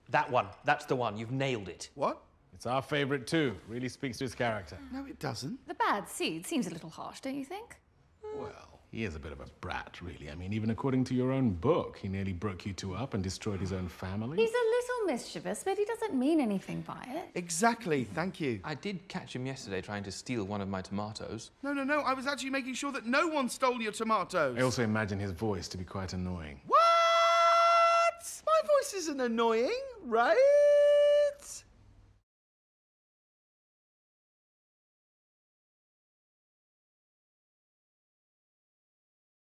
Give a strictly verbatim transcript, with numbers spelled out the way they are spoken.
That one. That's the one. You've nailed it. What? It's our favourite too. Really speaks to his character. No, it doesn't. The bad seed seems a little harsh, don't you think? Well, he is a bit of a brat, really. I mean, even according to your own book, he nearly broke you two up and destroyed his own family. He's a little mischievous, but he doesn't mean anything by it. Exactly, thank you. I did catch him yesterday trying to steal one of my tomatoes. No, no, no, I was actually making sure that no one stole your tomatoes. I also imagine his voice to be quite annoying. What? My voice isn't annoying, right?